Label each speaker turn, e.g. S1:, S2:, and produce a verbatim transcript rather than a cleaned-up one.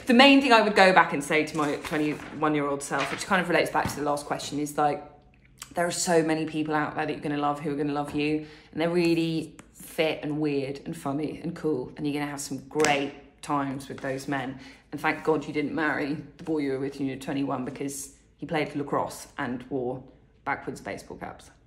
S1: the main thing I would go back and say to my twenty-one-year-old self, which kind of relates back to the last question, is like, there are so many people out there that you're going to love who are going to love you, and they're really fit and weird and funny and cool, and you're going to have some great times with those men. And thank God you didn't marry the boy you were with when you were twenty-one, because he played lacrosse and wore backwards baseball caps.